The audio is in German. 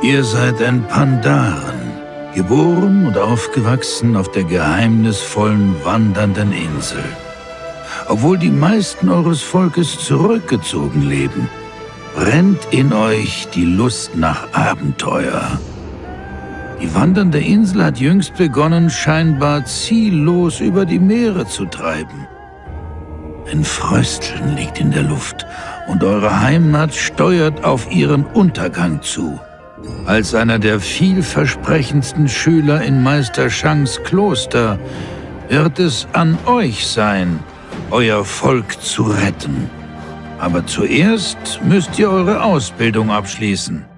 Ihr seid ein Pandaren, geboren und aufgewachsen auf der geheimnisvollen wandernden Insel. Obwohl die meisten eures Volkes zurückgezogen leben, brennt in euch die Lust nach Abenteuer. Die wandernde Insel hat jüngst begonnen, scheinbar ziellos über die Meere zu treiben. Ein Frösteln liegt in der Luft und eure Heimat steuert auf ihren Untergang zu. Als einer der vielversprechendsten Schüler in Meister Shangs Kloster wird es an euch sein, euer Volk zu retten. Aber zuerst müsst ihr eure Ausbildung abschließen.